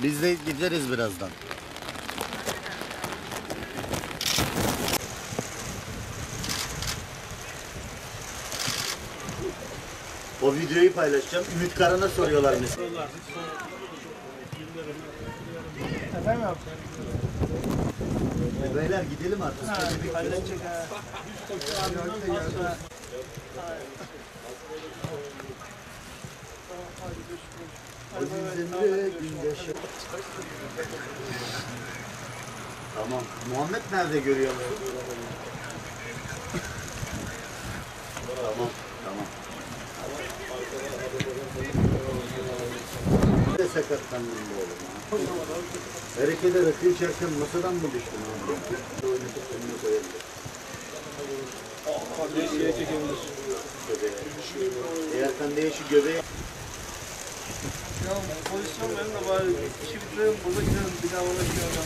Biz de gideriz birazdan. O videoyu paylaşacağım. Ümit Karan'a soruyorlar mesela. Efendim abi? Beyler gidelim artık. Halledecek ha. Tamam. Muhammed nerede görüyor musun? Tamam. Tamam. Ne de sakatlandın bu oğlum ha? Harekete rakı içerken masadan mı düştün abi? Oynatıp önüne koyabilir. Değişikliğe çekebilir. Eğer sen de şu göbeği... Ya pozisyon verin de bari işi bitirelim burada gidelim. Bir daha uğraşmayalım.